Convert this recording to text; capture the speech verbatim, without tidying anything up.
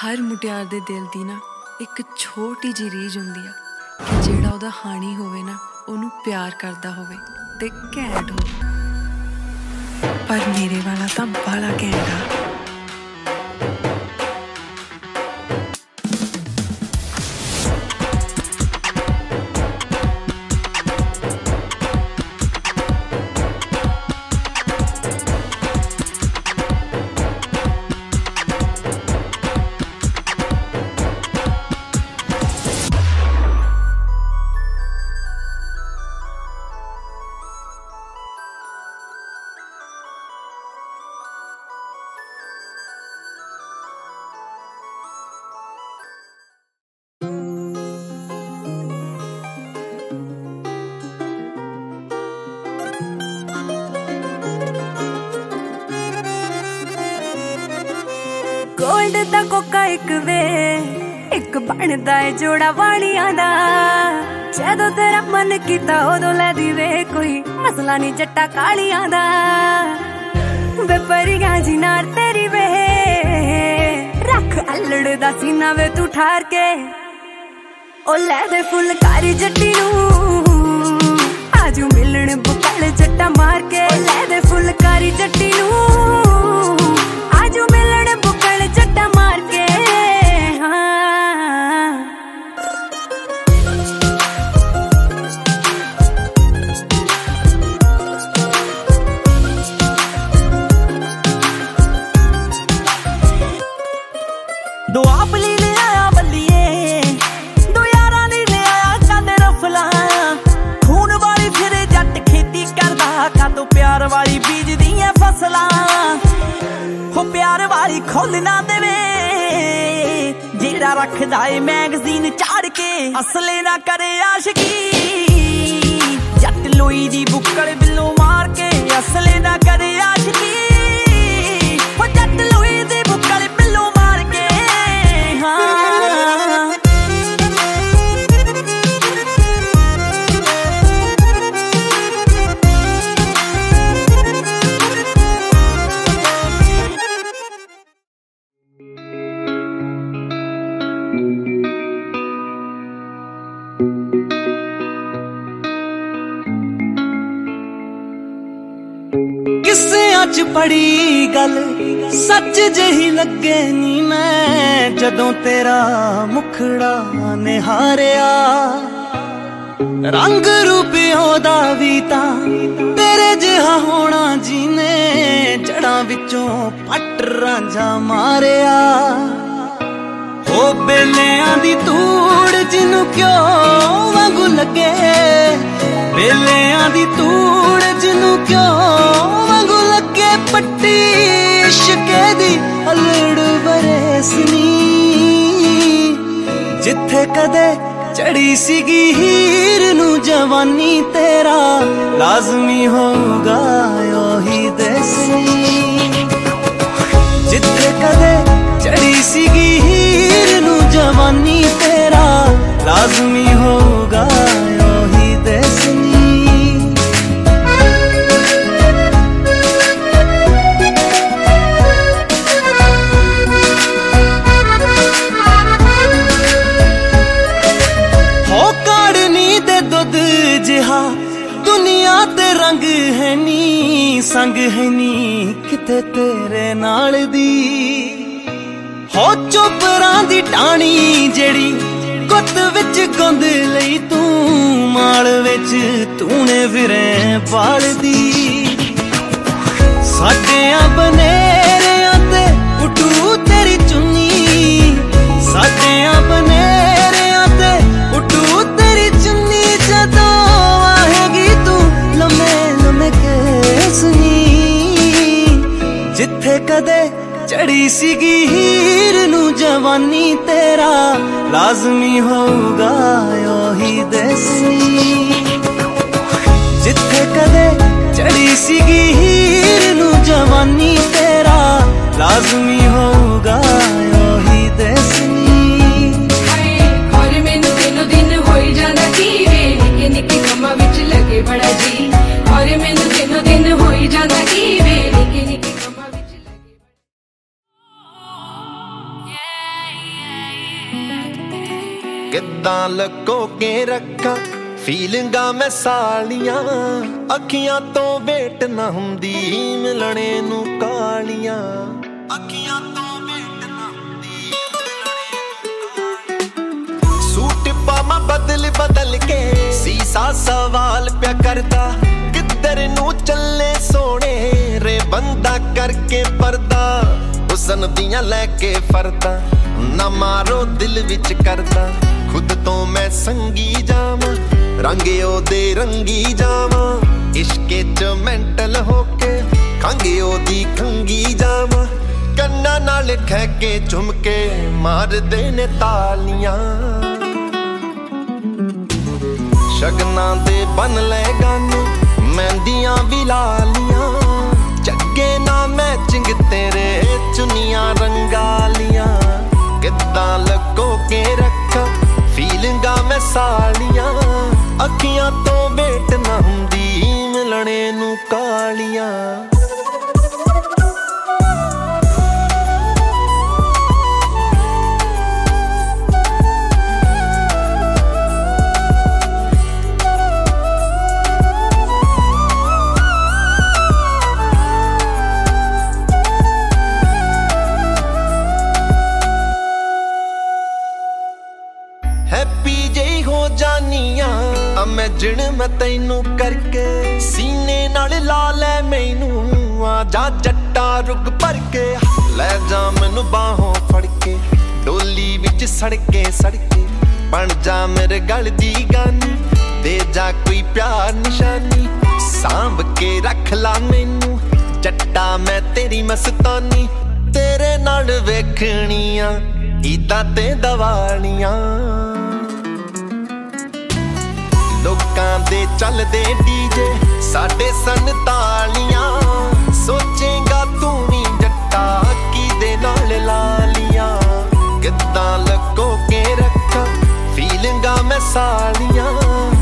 हर मुटियार दे दिल दी ना एक छोटी जी रीझ हुंदी आ कि जेड़ा ओदा हानी होवे ना ओनू प्यार करदा होवे ते घैंट होवे, पर मेरे वाला तां बाला घैंट आ। गोल्ड दा कोका एक वे एक बनदा है जोड़ा वालियां दा, जदों तेरा मन कीता उदों लै दी वे कोई मसला नहीं जट्टा कालियां दा। वे परियां जी नाल तेरी वे रख अल्लड़ दा सीना वे तू ठार के, ओ लै दे फुलकारी जट्टी नू आजू मिलण बुकल जट्टा मार के, ओ लै दे फुलकारी जट्टी नू आजू मिलण बुकल जट्टा मार के। हाँ दो आपली ले आया बल्लिए, दो यारां दी ले आया कंद रफला, खून वाली फिरे जट खेती करदा का तो प्यार वाली बीज दियां फसलां, हो प्यार वाली खोल ना देवे जेड़ा रखदा है मैगजीन चाड़ के, असले ना करे आशिकी जट लोई दी बुक्कड़ बिल्लो मार के, असले ना करे आशिकी हो जट लोई दी बुक्कड़ बिल्लो मार के। हाँ किस्सियां च पड़ी गल सच जही लगे नी मैं, जदों तेरा मुखड़ा निहारिया रंग रूपियों दा वी तां तेरे जिहा होना जीने, जड़ां विचों पट रांझा मारिया, हो बेलियां दी तूड़ जिनू क्यों वांगू लगे, बेलियां दी तूड़ जिनू क्यों वांगू लगे, पट्टी इश्के दी अल्लड़ बरेसनी, जिथे कदे चढ़ी सीगी हीर नू जवानी, तेरा लाजमी होगा ओही दसनी, जिथे कदे चढ़ी सीगी हीर नू जवानी, तेरा लाजमी होगा ओही दसनी। दुनिया ते रंग है नी संग है नी किते तेरे नाल दी, हो चोपरां दी टाणी जेड़ी गुत विच गुंद लई तू, माल विच तूने फिरे पाल दी, साडियां बनेरियां ते उठू तेरी चुन्नी, साडियां बनेरियां ते उठू तेरी चुन्नी, जदों जिथे कदे चढ़ी सीगी हीर नू जवानी, तेरा लाजमी होगा ओही दसनी, जिथे कदे चढ़ी सीगी हीर नू जवानी, तेरा लाजमी होगा ओही दसनी। और मैनू दिनों दिन होई जांदा की वे निके निके कम्मां विच लगे बड़ा जी, और मैनू दिनों दिन होई जांदा की वे निके निके कम्मां विच लगे बड़ा। किद्दां लको के रखा फीलिंगा मैं सालियां अखियां तो वेट ना हुंदी मिलने नू कालियां अखियां तो वेट ना हुंदी सूट पामा बदल बदल के सीसा सवाल प्या करदा किधर नू चले सोने रे बंदा करके पर्दा हुसन दियां लैके फरदा ना मारो दिल विच करदा खुद तो मैं संगी जावां रंगे ओदे रंगी जावां इश्के च मेंटल होके खंगे ओदी खंगी जावां कन्ना नाल ठहके झुमके मार दे ने तालियां शगना दे बन ले गाने मेहंदियां भी लालियां चगे ना मैचिंग तेरे चुनियां रंगालियां किद्दां लको के रखा फीलिंगा मैं सालियां अखियां तो वेट ना हुंदी मिलने नू कालियां हैप्पी जे हो जानियां इमेजिन मैं तैनू करके सीने नाल ला ले मैनू आ जा जट्टा रुग भर के ले जा मैनू बाहों फड़ के डोली विच सड़के सड़के बन जा मेरे गल दी गानी दे जा कोई प्यार निशानी सांभ के रख ला मैनू जट्टा मैं तेरी मस्तानी तेरे नाल वेखणियां ईदां ते दवालियां लोकां दे चलदे डीजे साडे सन तालियां सोचेगा तू भी जट्टा किदे नाल लालियां किद्दां लको के रखा फीलिंगा मैं सालियां